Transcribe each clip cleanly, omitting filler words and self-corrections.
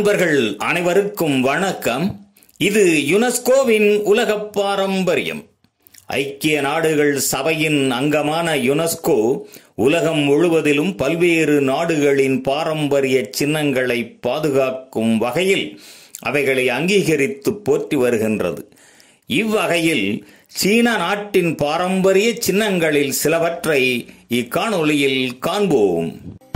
அன்பர்கள் அனைவருக்கும் வணக்கம். இது யுனெஸ்கோவின் உலக பாரம்பரியம். ஐக்கிய நாடுகள் சபையின் அங்கமான யுனெஸ்கோ உலகம் முழுவதிலும் பல்வேறு நாடுகளின் பாரம்பரிய சின்னங்களை பாதுகாக்கும் வகையில் அவைகளை அங்கீகரித்து போற்றி வருகின்றது. இவ்வகையில் சீன நாட்டின் பாரம்பரிய சின்னங்களில் சிலவற்றை இக்காணொளியில் காண்போம்.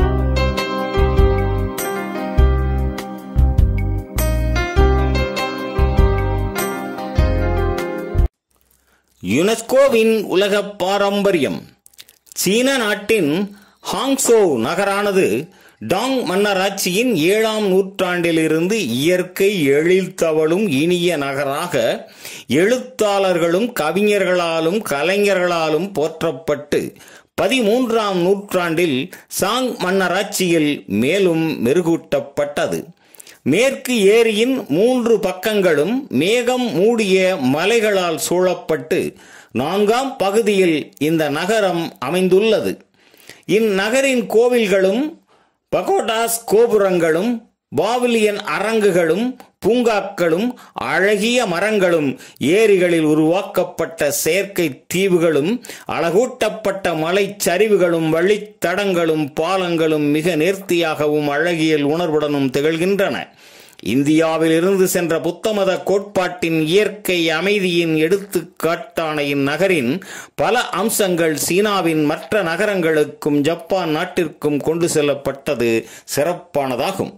யுனெஸ்கோவின் உலக பாரம்பரியம். சீன நாட்டின் ஹாங்சோ நகரானது டாங் மன்னராட்சியின் 7ஆம் நூற்றாண்டிலிருந்து இயற்கை எழில் தவழும் இனிய நகராக எழுத்தாளர்களும் கவிஞர்களாலும் கலைஞர்களாலும் போற்றப்பட்டு 13ஆம் நூற்றாண்டில் சாங் மன்னராட்சியில் மேலும் மெருகூட்டப்பட்டது. மேற்கு ஏரியின் 3 பக்கங்களும் மேகம் மூடிய மலைகளால் சூழப்பட்டு 4ஆம் பகுதியில் இந்த நகரம் அமைந்துள்ளது. இந்நகரின் கோவில்களும் பகோடாஸ் கோபுரங்களும் பாவிலியன் அரங்குகளும் பூங்காக்களும் அழகிய மரங்களும் ஏரிகளில் உருவாக்கப்பட்ட செயற்கை தீவுகளும் அழகூட்டப்பட்ட மலைச்சரிவுகளும் வழித்தடங்களும் பாலங்களும் மிக நேர்த்தியாகவும் அழகியல் உணர்வுடனும் திகழ்கின்றன. இந்தியாவில் இருந்து சென்ற புத்தமத கோட்பாட்டின் இயற்கை அமைதியின் எடுத்துக்காட்டான இந்நகரின் பல அம்சங்கள் சீனாவின் மற்ற நகரங்களுக்கும் ஜப்பான் நாட்டிற்கும் கொண்டு செல்லப்பட்டது சிறப்பானதாகும்.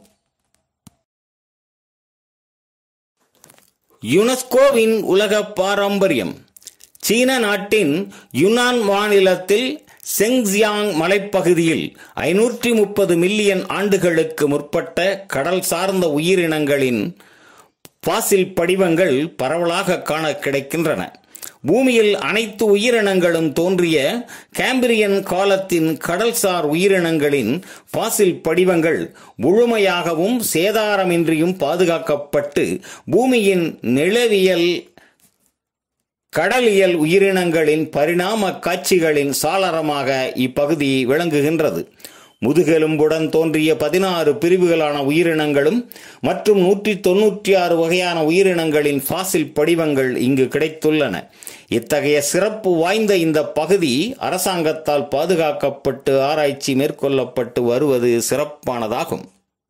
யுனெஸ்கோவின் உலக பாரம்பரியம். சீன நாட்டின் யுனான் மாநிலத்தில் செங்ஜியாங் மலைப்பகுதியில் 530 மில்லியன் ஆண்டுகளுக்கு முற்பட்ட கடல் சார்ந்த உயிரினங்களின் பாசில் படிவங்கள் பரவலாக காண கிடைக்கின்றன. பூமியில் அனைத்து உயிரினங்களும் தோன்றிய கேம்பிரியன் காலத்தின் கடல்சார் உயிரினங்களின் பாசில் படிவங்கள் முழுமையாகவும் சேதாரமின்றியும் பாதுகாக்கப்பட்டு பூமியின் நிலவியல் கடலியல் உயிரினங்களின் பரிணாம காட்சிகளின் சாளரமாக இப்பகுதி விளங்குகின்றது. முதுகெலும்புடன் தோன்றிய 16 பிரிவுகளான உயிரினங்களும் மற்றும் 196 வகையான உயிரினங்களின் பாசில் படிவங்கள் இங்கு கிடைத்துள்ளன. இத்தகைய சிறப்பு வாய்ந்த இந்த பகுதி அரசாங்கத்தால் பாதுகாக்கப்பட்டு ஆராய்ச்சி மேற்கொள்ளப்பட்டு வருவது சிறப்பானதாகும்.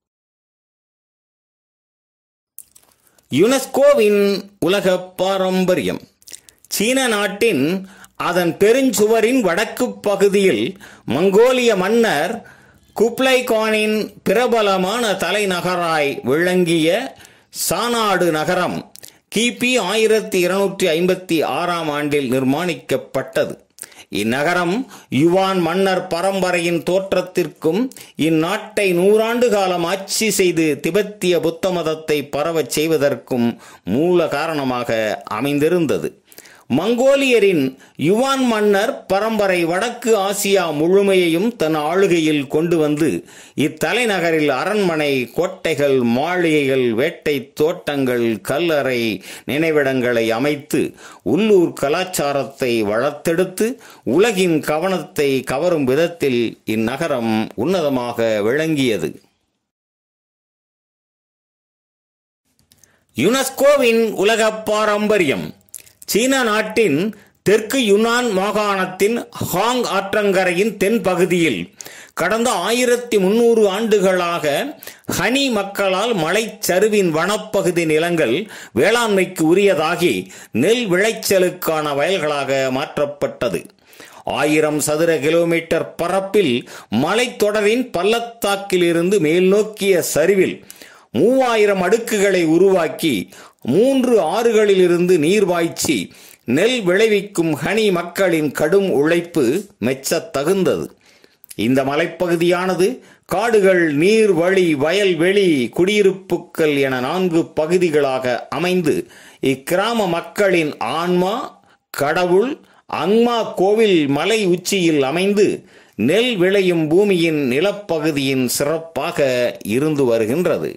யுனெஸ்கோவின் உலக பாரம்பரியம். சீன நாட்டின் அதன் பெருஞ்சுவரின் வடக்கு பகுதியில் மங்கோலிய மன்னர் குப்லை கானின் பிரபலமான தலைநகராய் விளங்கிய சானாடு நகரம் கிபி 1256ஆம் ஆண்டில் நிர்மாணிக்கப்பட்டது. இந்நகரம் யுவான் மன்னர் பரம்பரையின் தோற்றத்திற்கும் இந்நாட்டை 100 ஆண்டு காலம் ஆட்சி செய்து திபெத்திய புத்த மதத்தை பரவச் செய்வதற்கும் மூல காரணமாக அமைந்திருந்தது. மங்கோலியரின் யுவான் மன்னர் பரம்பரை வடக்கு ஆசியா முழுமையையும் தன் ஆளுகையில் கொண்டு வந்து இத்தலைநகரில் அரண்மனை, கோட்டைகள், மாளிகைகள், வேட்டை தோட்டங்கள், கல்லறை, நினைவிடங்களை அமைத்து உள்ளூர் கலாச்சாரத்தை வளர்த்தெடுத்து உலகின் கவனத்தை கவரும் விதத்தில் இந்நகரம் உன்னதமாக விளங்கியது. யுனெஸ்கோவின் உலக பாரம்பரியம். சீன நாட்டின் தெற்கு யுனான் மாகாணத்தின் ஹாங் ஆற்றங்கரையின் தென் பகுதியில் கடந்த 1300 ஆண்டுகளாக ஹனி மக்களால் மலைச்சரிவின் வனப்பகுதி நிலங்கள் வேளாண்மைக்கு உரியதாகி நெல் விளைச்சலுக்கான வயல்களாக மாற்றப்பட்டது. 1000 சதுர கிலோமீட்டர் பரப்பில் மலைத்தொடரின் பள்ளத்தாக்கிலிருந்து மேல்நோக்கிய சரிவில் 3000 அடுக்குகளை உருவாக்கி 3 ஆறுகளிலிருந்து நீர் பாய்ச்சி நெல் விளைவிக்கும் ஹனி மக்களின் கடும் உழைப்பு மெச்சத் தகுந்தது. இந்த மலைப்பகுதியானது காடுகள், நீர்வழி, வயல்வெளி, குடியிருப்புக்கள் என 4 பகுதிகளாக அமைந்து இக்கிராம மக்களின் ஆன்மா, கடவுள், அங்மா கோவில் மலை உச்சியில் அமைந்து நெல் விளையும் பூமியின் நிலப்பகுதியின் சிறப்பாக இருந்து வருகின்றது.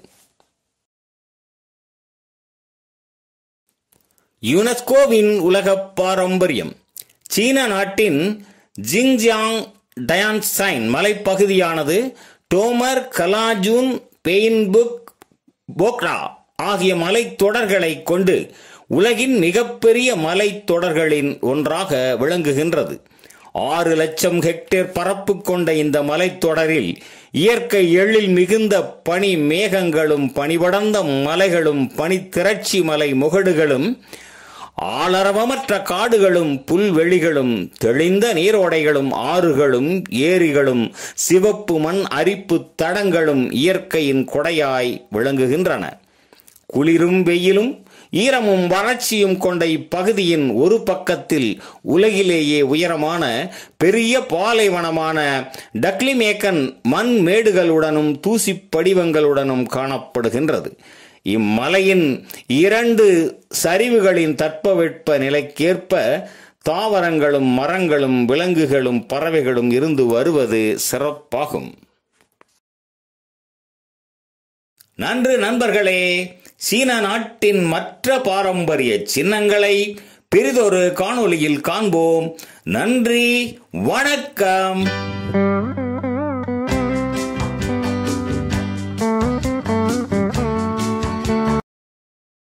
யுனெஸ்கோவின் உலக பாரம்பரியம். சீன நாட்டின் ஜிங்ஜியாங் டயான்சைன் மலைப்பகுதியானது டோமர், கலாஜூன், பெயின்புக் போக்ரா ஆகிய மலைத்தொடர்களை கொண்டு உலகின் மிகப்பெரிய மலைத்தொடர்களின் ஒன்றாக விளங்குகின்றது. 6 லட்சம் ஹெக்டேர் பரப்பு கொண்ட இந்த மலைத்தொடரில் இயற்கை எழில் மிகுந்த பனி மேகங்களும் பனிபடர்ந்த மலைகளும் பனித்திரட்சி மலை முகடுகளும் ஆளரவமற்ற காடுகளும் புல்வெளிகளும் தெளிந்த நீரோடைகளும் ஆறுகளும் ஏரிகளும் சிவப்பு மண் அரிப்பு தடங்களும் இயற்கையின் கொடையாய் விளங்குகின்றன. குளிரும் வெயிலும் ஈரமும் வறட்சியும் கொண்ட இப்பகுதியின் ஒரு பக்கத்தில் உலகிலேயே உயரமான பெரிய பாலைவனமான டக்லிமேக்கன் மண் மேடுகளுடனும் தூசி படிவங்களுடனும் காணப்படுகின்றது. இம்மலையின் 2 சரிவுகளின் தட்பவெட்ப நிலைக்கேற்ப தாவரங்களும் மரங்களும் விலங்குகளும் பறவைகளும் இருந்து வருவது சிறப்பாகும். நன்று நண்பர்களே, சீன நாட்டின் மற்ற பாரம்பரிய சின்னங்களை பிறிதொரு காணொளியில் காண்போம். நன்றி, வணக்கம்.